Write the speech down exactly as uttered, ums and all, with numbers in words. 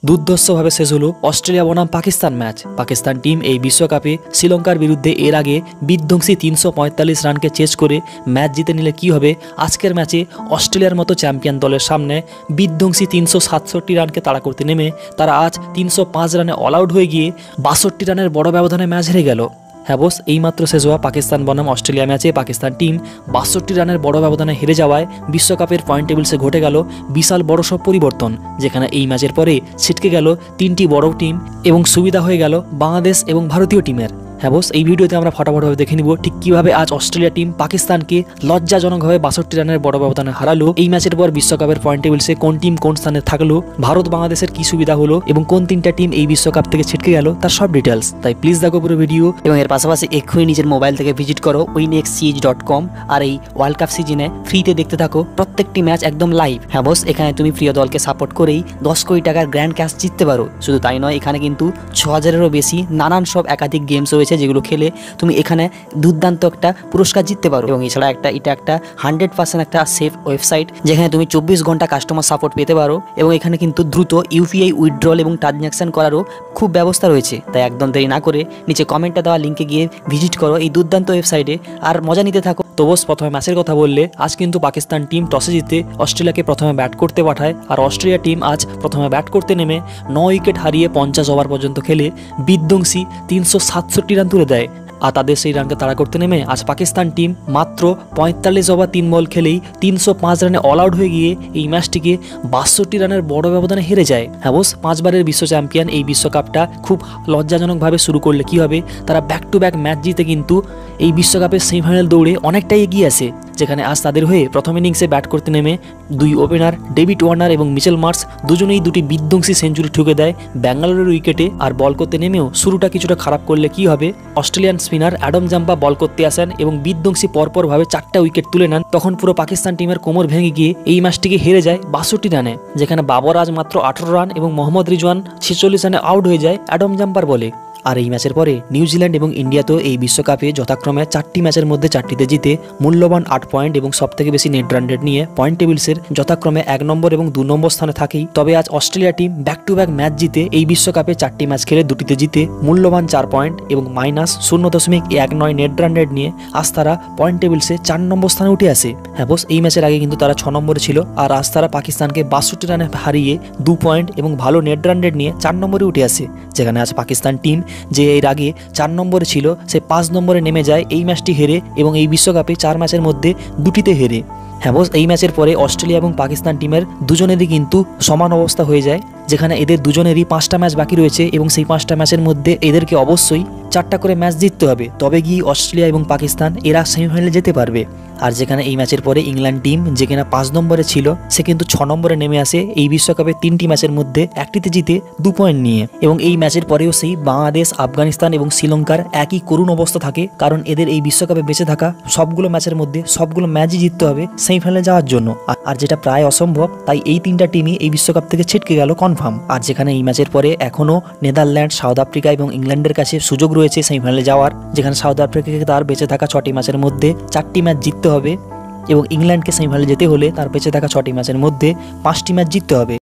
দুর্ধর্ষভাবে শেষ হলো অস্ট্রেলিয়া বনাম পাকিস্তান ম্যাচ। পাকিস্তান টিম এই বিশ্বকাপে শ্রীলঙ্কার বিরুদ্ধে এর আগে বিধ্বংসী তিনশো পঁয়তাল্লিশ রানকে চেজ করে ম্যাচ জিতে নিলে কি হবে, আজকের ম্যাচে অস্ট্রেলিয়ার মতো চ্যাম্পিয়ন দলের সামনে বিধ্বংসী তিনশো সাতষট্টি রানকে তাড়া করতে নেমে তারা আজ তিনশো পাঁচ রানে অল আউট হয়ে গিয়ে বাষট্টি রানের বড় ব্যবধানে ম্যাচ হেরে গেল। হ্যাঁ বস, এইমাত্র শেষ হওয়া পাকিস্তান বনাম অস্ট্রেলিয়া ম্যাচে পাকিস্তান টিম বাষট্টি রানের বড় ব্যবধানে হেরে যাওয়ায় বিশ্বকাপের পয়েন্ট টেবিলসে ঘটে গেল বিশাল বড় সব পরিবর্তন, যেখানে এই ম্যাচের পরে ছিটকে গেল তিনটি বড় টিম এবং সুবিধা হয়ে গেল বাংলাদেশ এবং ভারতীয় টিমের। হ্যাঁ বস, এই ভিডিওতে আমরা ফটাফটভাবে দেখে নিব ঠিক কীভাবে আজ অস্ট্রেলিয়া টিম পাকিস্তানকে লজ্জাজনকভাবে বাষট্টি রানের বড় ব্যবধানে হারালো। এই ম্যাচের পর বিশ্বকাপের পয়েন্ট টেবিলসে কোন টিম কোন স্থানে থাকলো, ভারত বাংলাদেশের কি সুবিধা হলো এবং কোন তিনটা টিম এই বিশ্বকাপ থেকে ছিটকে গেল তার সব ডিটেলস। তাই প্লিজ দেখো পুরো ভিডিও এবং এর পাশাপাশি এক্ষুনি নিজের মোবাইল থেকে ভিজিট করো উইনএক্সসিএইচ ডট কম আর এই ওয়ার্ল্ড কাপ সিজনে ফ্রিতে দেখতে থাকো প্রত্যেকটি ম্যাচ একদম লাইভ। হ্যাঁ বস, এখানে তুমি প্রিয় দলকে সাপোর্ট করেই দশ কোটি টাকার গ্র্যান্ড ক্যাশ জিততে পারো। শুধু তাই নয়, এখানে কিন্তু ছ হাজারেরও বেশি নানান সব একাধিক গেমস রয়েছে যেগুলো খেলে তুমি এখানে দুর্দান্ত একটা পুরস্কার জিততে পারো। এবং এছাড়া একটা এটা একটা হান্ড্রেড পার্সেন্ট একটা সেফ ওয়েবসাইট যেখানে তুমি চব্বিশ ঘন্টা কাস্টমার সাপোর্ট পেতে পারো এবং এখানে কিন্তু দ্রুত ইউপিআই উইথড্রল এবং ট্রানজ্যাকশন করারও খুব ব্যবস্থা রয়েছে। তাই একদম দেরি না করে নিচে কমেন্টে দেওয়া লিঙ্কে গিয়ে ভিজিট করো এই দুর্দান্ত ওয়েবসাইটে আর মজা নিতে থাকো। তো বস, প্রথমে ম্যাচের কথা বললে আজ কিন্তু পাকিস্তান টিম টসে জিতে অস্ট্রেলিয়াকে প্রথমে ব্যাট করতে পাঠায়, আর অস্ট্রেলিয়া টিম আজ প্রথমে ব্যাট করতে নেমে নয় উইকেট হারিয়ে পঞ্চাশ ওভার পর্যন্ত খেলে বিধ্বংসী তিনশো সাতষট্টি রান তুলে দেয়। আর তাদের সেই রানকে তাড়া করতে নেমে আজ পাকিস্তান টিম মাত্র পঁয়তাল্লিশ ওভার তিন বল খেলেই তিনশো পাঁচ রানে অল আউট হয়ে গিয়ে এই ম্যাচটিকে বাষট্টি রানের বড় ব্যবধানে হেরে যায়। হ্যাঁ বস, পাঁচবারের বিশ্ব চ্যাম্পিয়ন এই বিশ্বকাপটা খুব লজ্জাজনকভাবে শুরু করলে কি হবে, তারা ব্যাক টু ব্যাক ম্যাচ জিতে কিন্তু এই বিশ্বকাপের সেমিফাইনাল দৌড়ে অনেকটাই এগিয়ে আসে। যেখানে আজ তাদের হয়ে প্রথম ইনিংসে ব্যাট করতে নেমে দুই ওপেনার ডেভিড ওয়ার্নার এবং মিচেল মার্শ দুজনেই দুটি বিধ্বংসী সেঞ্চুরি ঠুকে দেয় ব্যাঙ্গালোরের উইকেটে। আর বল করতে নেমেও শুরুটা কিছুটা খারাপ করলে কি হবে, Australian spinner Adam Zampa ball করতে আসেন এবং বিধ্বংসী পরপরভাবে চারটা উইকেট তুলে নেন। তখন পুরো পাকিস্তান টিমের কোমর ভেঙে গিয়ে এই ম্যাচটিকে হেরে যায় বাষট্টি রানে, যেখানে বাবর আজ মাত্র আঠারো রান এবং মোহাম্মদ রিজওয়ান ছেচল্লিশ রানে আউট হয়ে যায় অ্যাডাম জাম্পার বলে। আর এই ম্যাচের পরে নিউজিল্যান্ড এবং ইন্ডিয়া তো এই বিশ্বকাপে যথাক্রমে চারটি ম্যাচের মধ্যে চারটিতে জিতে মূল্যবান আট পয়েন্ট এবং সবথেকে বেশি নেট রান রেট নিয়ে পয়েন্ট টেবিলসের যথাক্রমে এক নম্বর এবং দু নম্বর স্থানে থাকেই। তবে আজ Australia team back to back match জিতে এই বিশ্বকাপে চারটি ম্যাচ খেলে দুটিতে জিতে মূল্যবান চার পয়েন্ট এবং মাইনাস শূন্য দশমিক এক নয় নেট রান রেট নিয়ে আজ তারা পয়েন্ট টেবিলসে চার নম্বর স্থানে উঠে আসে। হ্যাঁ বস, এই ম্যাচের আগে কিন্তু তারা ছ নম্বরে ছিল, আর আজ তারা পাকিস্তানকে বাষট্টি রানে হারিয়ে দু পয়েন্ট এবং ভালো নেট রান রেট নিয়ে চার নম্বরে উঠে আসে। যেখানে আজ পাকিস্তান টিম যে এর আগে চার নম্বরে ছিল সে পাঁচ নম্বরে নেমে যায় এই ম্যাচটি হেরে এবং এই বিশ্বকাপে চার ম্যাচের মধ্যে দুটিতে হেরে। হ্যাঁ বস, এই ম্যাচের পরে অস্ট্রেলিয়া এবং পাকিস্তান টিমের দুজনেরই কিন্তু সমান অবস্থা হয়ে যায়, যেখানে এদের দুজনেরই পাঁচটা ম্যাচ বাকি রয়েছে এবং সেই পাঁচটা ম্যাচের মধ্যে এদেরকে অবশ্যই চারটা করে ম্যাচ জিততে হবে, তবে গিয়ে অস্ট্রেলিয়া এবং পাকিস্তান এরা সেমিফাইনালে যেতে পারবে। আর যেখানে এই ম্যাচের পরে ইংল্যান্ড টিম যে কিনা পাঁচ নম্বরে ছিল সে কিন্তু ছ নম্বরে নেমে আসে এই বিশ্বকাপের তিনটি ম্যাচের মধ্যে একটিতে জিতে দু পয়েন্ট নিয়ে। এবং এই ম্যাচের পরেও সেই বাংলাদেশ, আফগানিস্তান এবং শ্রীলঙ্কার একই করুণ অবস্থা থাকে, কারণ এদের এই বিশ্বকাপে বেঁচে থাকা সবগুলো ম্যাচের মধ্যে সবগুলো ম্যাচই জিততে হবে সেমিফাইনালে যাওয়ার জন্য, আর যেটা প্রায় অসম্ভব। তাই এই তিনটা টিমই এই বিশ্বকাপ থেকে ছিটকে গেল কনফার্ম। আর যেখানে এই ম্যাচের পরে এখনও নেদারল্যান্ড, সাউথ আফ্রিকা এবং ইংল্যান্ডের কাছে সুযোগ রয়েছে সেমিফাইনালে যাওয়ার, যেখানে সাউথ আফ্রিকাকে তার বেঁচে থাকা ছটি ম্যাচের মধ্যে চারটি ম্যাচ জিততে হবে এবং ইংল্যান্ডকে সেমিফাইনালে যেতে হলে তার বেঁচে থাকা ছটি ম্যাচের মধ্যে পাঁচটি ম্যাচ জিততে হবে।